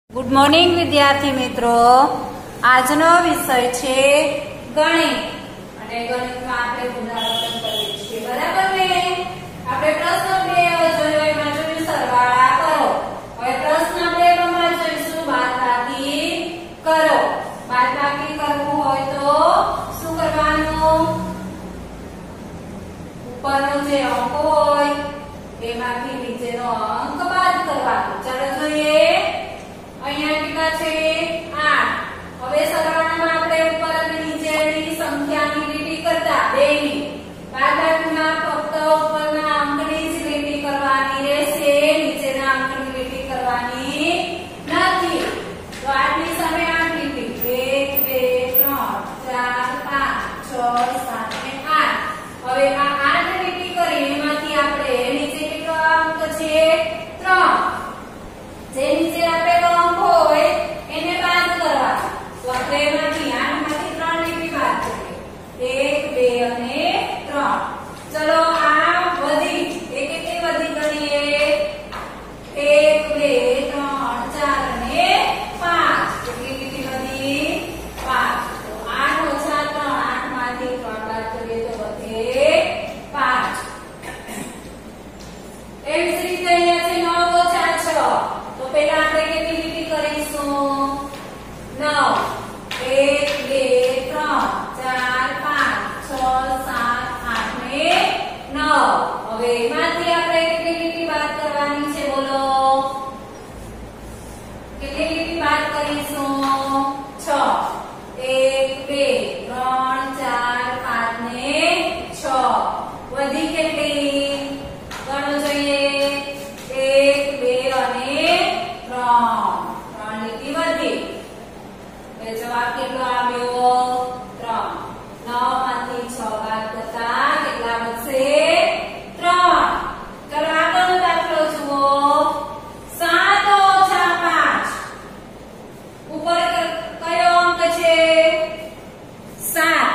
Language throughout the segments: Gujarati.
ગુડ મોર્નિંગ વિદ્યાર્થી મિત્રો, આજનો વિષય છે ગણિત અને ગણિતમાં આપણે પુનરાવર્તન કરીએ છીએ. બરાબર ને? આપણે પ્રશ્ન 2 જોયો, એમાં જોયું સરવાળા કરો. હવે પ્રશ્ન 2 માં જોઈશું બાદબાકી કરો. બાદબાકી કરવું હોય તો શું કરવાનું? ઉપરનો જે અંક હોય એમાંથી નીચેનો અંક બાદ કરવાનો. ચાલો જોઈએ. અહીંયા કેટલા છે? 8. હવે સરવાળામાં આપણે ઉપર અને નીચેની સંખ્યાની લીટી કરતા બેની બાદબાકીમાં ફક્ત ઉપરના અંકની જ લીટી કરવાની રહેશે, નીચેના અંકની લીટી કરવાની નથી. તો 8 ની સામે 8 લીટી 1 2 3 4 5 6 7 અને 8. હવે આ 8 લીટી કરી એમાંથી આપણે નીચે કેટલો અંક છે? 3. જે નીચે આપેલો અંક હોય એને બાદ કરવા. તો આપણે એમાંથી 8 માંથી 3 લીટી બાદ કરીએ. 1 2 અને 3. ચલો આ વધી એ કેટલી વધી ગણીએ? 1 2 3 4 અને 5. કેટલી લીટી વધી? 5. તો 8 ઓછા 3, 8 માંથી 3 બાદ કરીએ તો વધે 5. એવી જ રીતે અહીંયા છે 9 ઓછા 6. તો પહેલા આપણે કેટલી લીટી કરીશું? 9. 1 2 3 4 5 6 7 8 ને 9. હવે એમાંથી આપણે કેટલી લીટી બાદ કરવાની છે? બોલો, કેટલી લીટી બાદ કરીશું? 6. 1 2 3 4 5 ને 6. વધી કેટલી? ગણો જોઈએ. 1 2 અને 3 લીટી વધી. એ જવાબ કેટલો આવ્યો? 3. 9 માંથી 6 બાદ કરતા કેટલા વધશે? 3. ચલો આગળનો દાખલો જુઓ. 7 ઓછા 5. ઉપર કયો અંક છે? 7.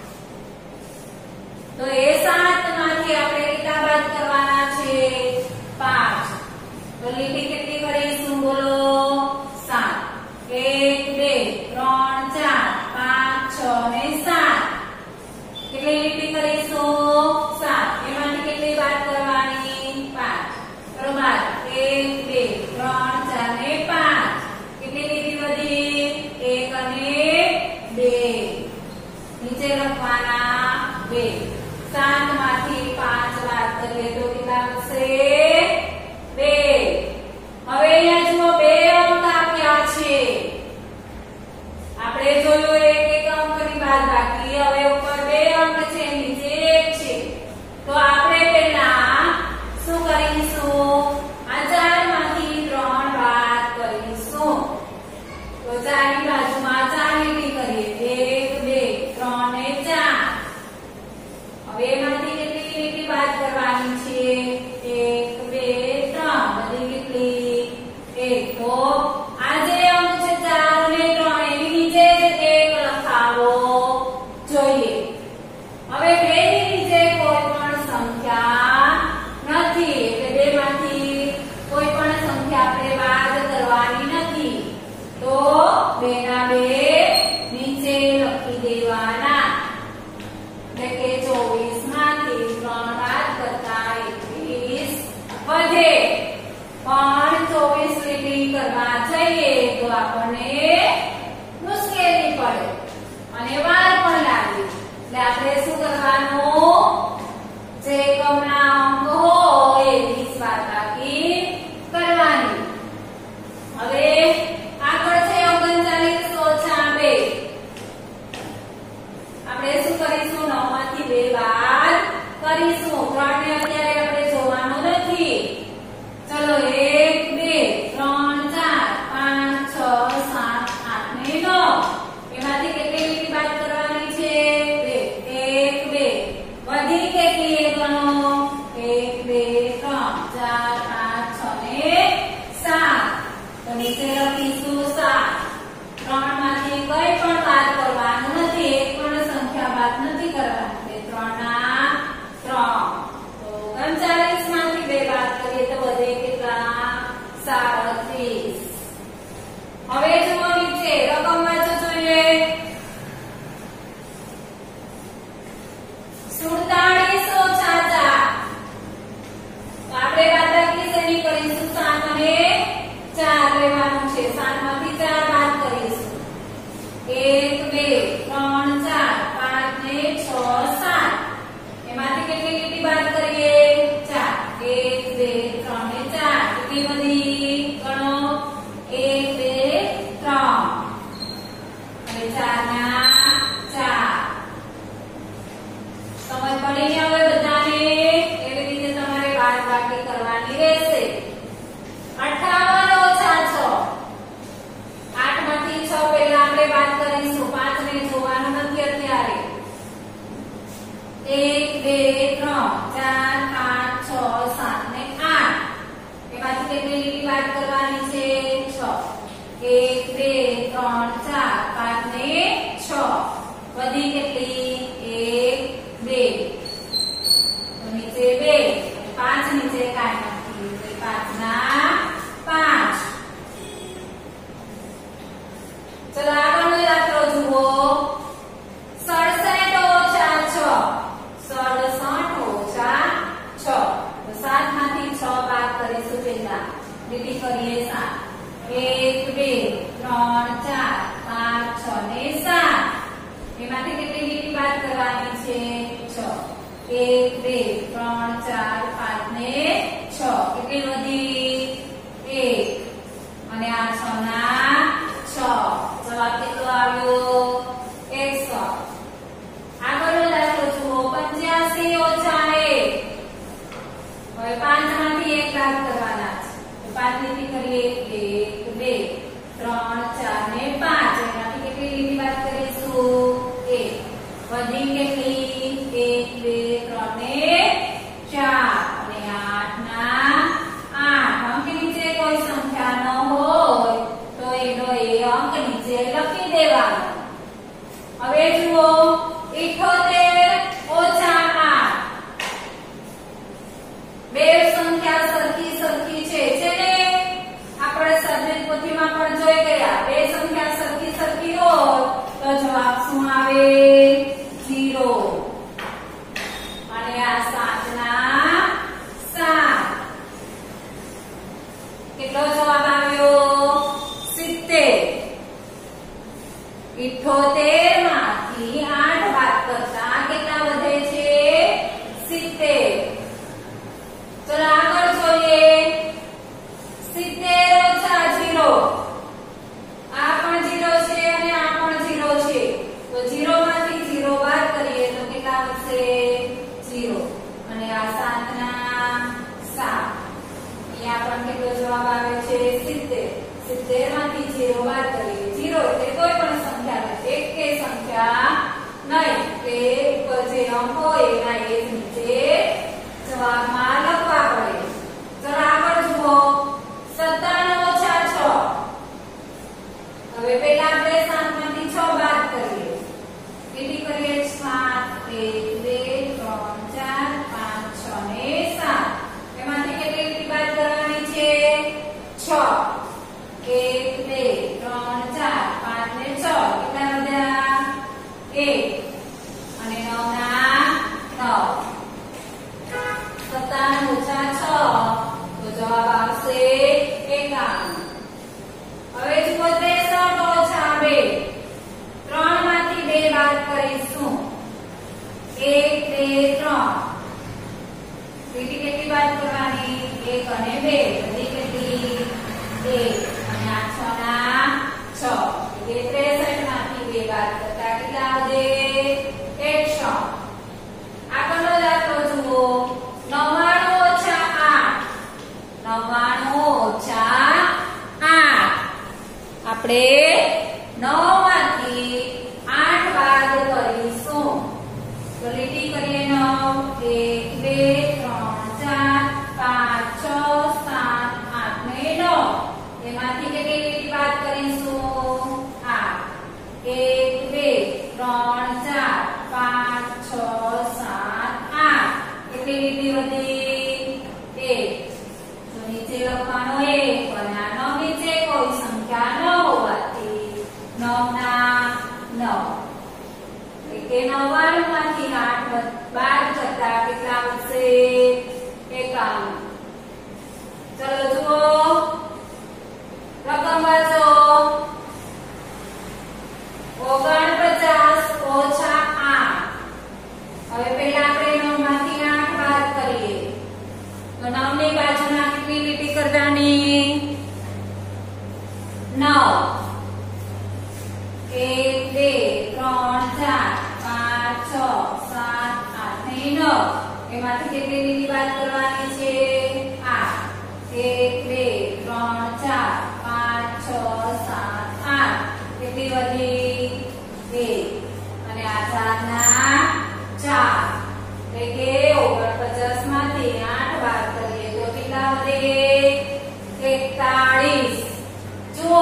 તો એ 7 માંથી આપણે કેટલા બાદ કરવાના છે? 5. તો લીટી કેટલી કરીશું? બોલો, 7. 1 2 3 4 5 6 ને 7. કેટલી લીટી કરીશું? 7. એમાંથી કેટલી બાદ કરવાની? 5. બરોબર. 1 2 3 4 ને 5. કેટલી લીટી વધી? 1 અને 2. નીચે લખવાના 2. 7 માંથી 5 બાદ કરીએ તો કેટલા વધશે? 2. હવે અહીંયા જુઓ, 2 અંક આપ્યા છે. આપણે જોયું એક અંકની બાદબાકી. હવે ઉપર 2 અંક છે, નીચે 1 છે. તો આપણે પહેલા શું કરીશું? આ 4 માંથી 3 બાદ કરીશું. તો 4 ની બાજુમાં 4 લીટી કરીએ. 1 2 3 ને 4. હવે એમાંથી કેટલી લીટી બાદ કરવાની છે? 1 2 3. બધી કેટલી? 1. તો આ જે અંક છે 4 અને 3 એની નીચે 1 લખાવો જોઈએ. હવે 2 ની નીચે કોઈ પણ સંખ્યા નથી, એટલે 2 માંથી કોઈ પણ સંખ્યા આપણે બાદ કરવાની નથી. તો 2 ના 2 નીચે લખી દેવાના. એટલે કે 24 માંથી 3 બાદ કરતા 21 વધે. પણ 24 લીટી કરવા જઈએ તો આપણને મુશ્કેલી પડે અને વાર પણ લાગે. એટલે આપણે શું કરવાનું? જે એકમના અંક હોય એની જ બાદબાકી કરવાની. હવે આગળ છે 39 ઓછા 2. આપણે શું કરીશું? 9 માંથી 2 બાદ કરીશું. 3 ને અત્યારે આપણે જોવાનું નથી. ચલો 1 2 3 4 5 6 7 8 ને 9. એમાંથી કેટલી લીટી બાદ કરવાની છે? 2. 1 2. વધી કેટલી? એ ગણો. 1 2 3 4 5 6 ને 7. તો નીચે લખીશું 7. 3 માંથી કઈ પણ બાદ કરવાનું નથી, એક પણ સંખ્યા બાદ નથી કરવાની. 3 ના 3. તો 39 માંથી 2 બાદ કરીએ તો વધે કેટલા? 37. હવે જુઓ નીચે રકમ વાંચો જોઈએ 47 ઓછા 4 આપણે બાદબાકી શેની કરીશું 7 અને 4 લેવાનું છે 7 માંથી 4 બાદ કરીશું 1 2 3 4 5 ને 6 7 એમાંથી કેટલી લીટી બાદ કરીએ 4 1 2 3 ને 4 કેટલી બધી ગણો 1 2 3 અને 4 ના 4 સમજ પડી ને હવે બધાને એવી રીતે તમારે બાદબાકી કરવાની રહેશે 58 ઓછા 6 8 માંથી 6 પહેલા આપણે બાદ કરીશું 5 ને જોવાનું નથી અત્યારે 1 2 3 4 5 6 7 ને 8 એમાંથી કેટલી લીટી બાદ કરવાની છે 6 1 2 3 4 5 ને 6 બધી કેટલી 1 2 તો નીચે 2 5 નીચે કાઢી નાખીએ 5 ના 5 ચલો આગળનો દાખલો જુઓ 67 ઓછા 6 67 ઓછા 6 તો 7 માંથી 6 બાદ કરીશું પહેલા લીટી કરીએ 7 1 2 3 4 5 6 ને 7 એમાંથી કેટલી લીટી બાદ કરવાની છે 6 1 2 3 4 5 ને 6 કેટલી વધી 1 અને આ 6 ના 6 જવાબ કેટલો આવ્યો 100 આગળનો દાખલો જુઓ 85 ઓછા 1 હવે 5 માંથી 1 બાદ કરવાના છે 5 લીટી કરીએ 1 2 3 4 ને 5 એમાંથી કેટલી લીટી બાદ કરીશું 1 વધી કેટલી 1 2 3 ને 4 અને 8 ના 8 અંક નીચે કોઈ સંખ્યા ન હોય તો એનો એ અંક નીચે લખી દેવાનો હવે જુઓ 78 ઓછા 8 બે સંખ્યા સરખી છે ને આપણે સર્જન પોથીમાં પણ જોઈ ગયા બે સંખ્યા સરખી હોય તો જવાબ શું આવે 0 અને આ 7 ના 7 કેટલો જવાબ આવ્યો 70 78 માંથી 8 બાદ કરતા કેટલા વધે છે 70 ચલો આગળ જોઈએ 70 ઓછા 0 આ પણ 0 છે અને આ પણ 0 છે તો 0 માંથી 0 બાદ કરીએ તો કેટલા વધશે 0 અને આ 7 ના 7 અહીંયા પણ કેટલો જવાબ આવે છે 70 70 માંથી 0 બાદ કરીએ 0 એટલે કોઈ પણ સંખ્યા નથી એક કે સંખ્યા નહીં કે ઉપર જે અંક હોય એના એ જ નીચે જવાબમાં લખવા પડે ચલો આગળ જુઓ 57 ઓછા 6 હવે પહેલા આપણે 7 માંથી 6 બાદ કરીએ લીટી કરીએ 7 1 2 3 4 5 6 ને 7 એમાંથી કેટલી લીટી બાદ કરવાની છે 6 1 2 3 4 5 ને 6 કેટલા વધ્યા 1 અને 9 ના 9 57 ઓછા 6 તો જવાબ આવશે 51 હવે જુઓ 63 ઓછા 2 3 માંથી 2 બાદ કરીશું 1 2 3 લીટી કેટલી બાદ કરવાની 1 અને 2 બધી કેટલી 1 અને આ 6 ના 6 એટલે 63 માંથી 2 બાદ કરતા કેટલા વધે 61 આગળનો દાખલો જુઓ 99 ઓછા 8 99 ઓછા 8 આપણે 9 માંથી 8 બાદ કરીશું તો લીટી કરીએ 9 1 2 3 4 5 6 7 8 ને 9 એમાંથી કેટલી લીટી બાદ કરીશું 8 1 2 3 4 5 6 7 8 કેટલી લીટી વધી 1 તો નીચે લખવાનો 1 અને આનો નીચે કોઈ સંખ્યા ન હોય બાદ કરતા કેટલા વધશે 51. ચલો જુઓ રકમ વાંચો 49 ઓછા 8. હવે પહેલા આપણે 9 માંથી 8 બાદ કરીએ તો 9 ની બાજુના કેટલી લીટી કરવાની 9 1 2 3 4 5 6 7 8 ને 9 એમાંથી કેટલી લીટી બાદ કરવાની છે 8 1 2 3 4 5 6 7 8 કેટલી વધી 1 અને આ 4 ના 4 એટલે કે 49 માંથી 8 બાદ કરીએ તો કેટલા વધે 41. જુઓ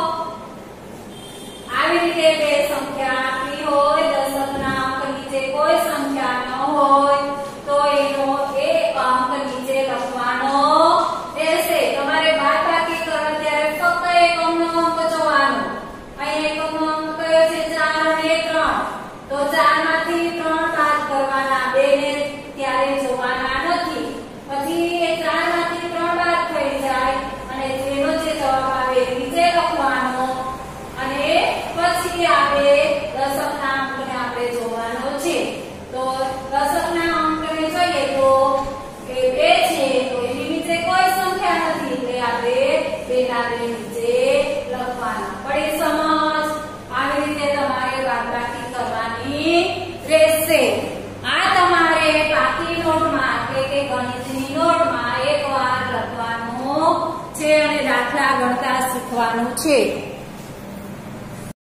આવી રીતે બે સંખ્યા આપી હોય દશકના અંક નીચે કોઈ સંખ્યા ન હોય તો એનો એક અંક નીચે લખવાનો રહેશે. તમારે બાદબાકી કરો ત્યારે ફક્ત એકમનો અંક જોવાનો. અહીં એકમનો અંક કયો છે 4 અને 3 તો 4 માંથી 3 બાદ કરવાના 2 ને ત્યારે જોવાના નથી. પછી એ 4 માંથી 3 બાદ થઈ જાય અને જેનો જે જવાબ આવે નીચે લખવાનો અને પછી આપણે દશકના અંકને આપણે જોવાનો છે. તો દશકના અંકને જોઈએ તો એ 2 છે તો એની નીચે કોઈ સંખ્યા નથી એટલે આપણે 2 ના 2 નીચે લખવાના. પડી સમજ? આવી રીતે તમારે બાદબાકી કરવાની રહેશે. આ તમારે બાકી નોટમાં એટલે કે ગણિતની નોટમાં એકવાર લખવાનું છે અને દાખલા ગણતા શીખવાનું છે.